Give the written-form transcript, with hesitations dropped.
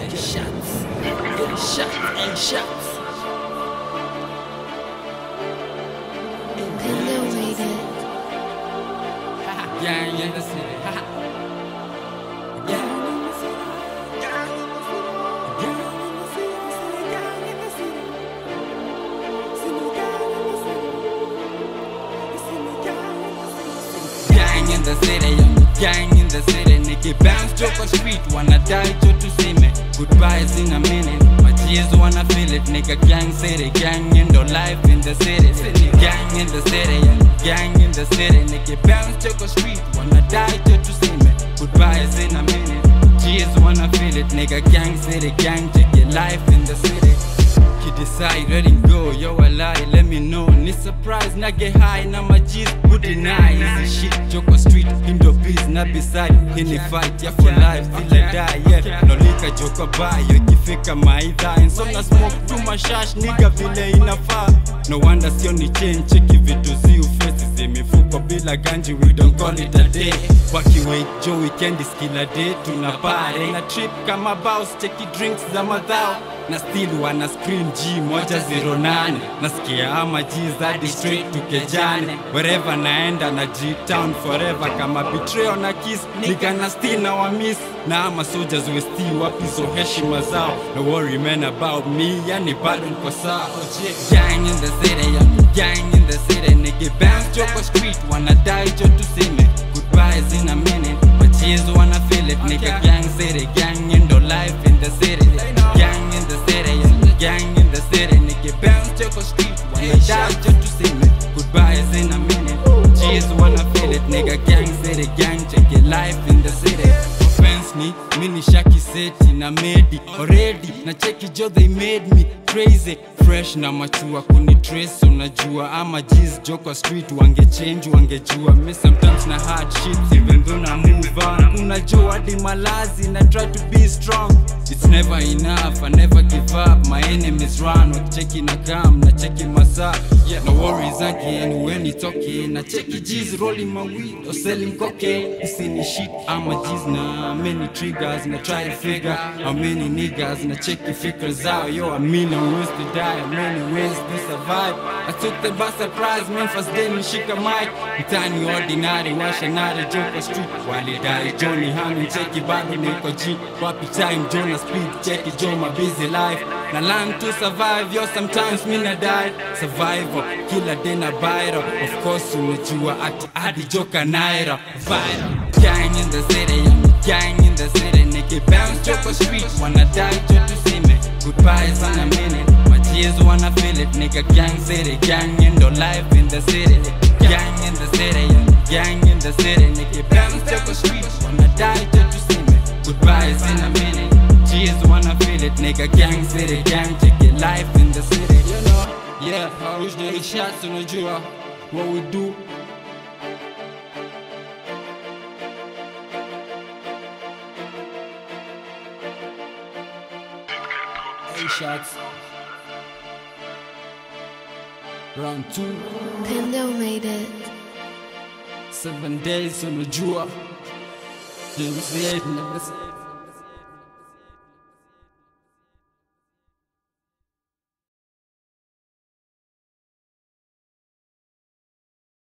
shots, get shots and shots. Banah made it. Gang in the city. Gang in the city, gang in the city. Nigga bounce Joker Street, wanna die to see me. Goodbyes in a minute, my tears wanna feel it. Nigga gang city, gang in the life in the city. Gang in the city, gang in the city. Nigga bounce Joker Street, wanna die to see me. Goodbyes in a minute, tears wanna feel it. Nigga gang city, gang check your life in the city. You decide, let him go, yo I lie, let me know. Ni surprise, na get high, na my G's good deny. Easy shit, Joker Street, indo biz, na beside. Any fight, yeah for life, till I die, yeah. No lika Joker buy, yo ikifika maidha. And so na smoke to my shash, nigga vile inafaa. No wonder sioni change, cheki vitu zi ufesi. Mifuko bila ganji, we don't call it a day. Waki wake, Joe weekend is kila day. Tunapare, na trip kama bounce, cheki drinks za madhao. Na still wana screen G108. Nasikia ama G's hadi straight to Kejane. Wherever naenda na G-Town forever. Kama betrayal na kiss, nigga na still na wa miss. Na ama soldiers we still wapi so heshima zao. No worry man about me, yani bado niko sawa. Gang in the city, gang in the city. Nigga bounce Joker Street, wanna die just to see me. Goodbyes in a minute, my tears wanna feel it. Nigga gang city, gang in the life in the city. Gang in the city, gang in the city. Nigga bounce Joker Street, wanna die just to see me. Goodbyes in a minute, tears wanna feel it. Nigga gang city, gang check your life in the city. Offense ni, mini shaki seti na medi already. Na cheki jo they made me crazy. Fresh na machua kuni trace unajua. Ama G's Joker Street wange change wangejua. Me sometimes na hardships even though na move on. Unajua hadi malazi na try to be strong. It's never enough, I never give up. My enemies run, cheki na come, na cheki masa. Yeah, no worries again when you talking. Na cheki G's rolling my weed or selling cocaine. You see me shit, I'm a G's na many triggers. Na try to figure how many niggas. Na cheki figures out, yo a million ways to die, a many ways to survive. I took the bus surprise, man first day nishika mic. Mtani ordinary, washa nare Joker Street. Wali die Johnny Hammy, cheki bado niko G. Wapi time Jonas speed, cheki Joe my busy life. Na learn to survive, yo sometimes me na die. Survivor, killer day na viral. Of course unajua ati adi Joker naira viral. Gang in the city, gang in the city. Nigga bounce Joker Street, wanna die just to see me. Goodbyes in a minute, my tears wanna feel it. Nigga gang city, gang in the life in the city. Gang in the city, gang in the city. Nigga bounce Joker Street, wanna die just to see me. Goodbyes in a minute, tears wanna feel it. Nigga gang city, gang check your life in the city. You know, yeah, I wish they shots unajua what we do. Shots. Round 2. Banah made it. 7 days on the jua. Never say it, never say it.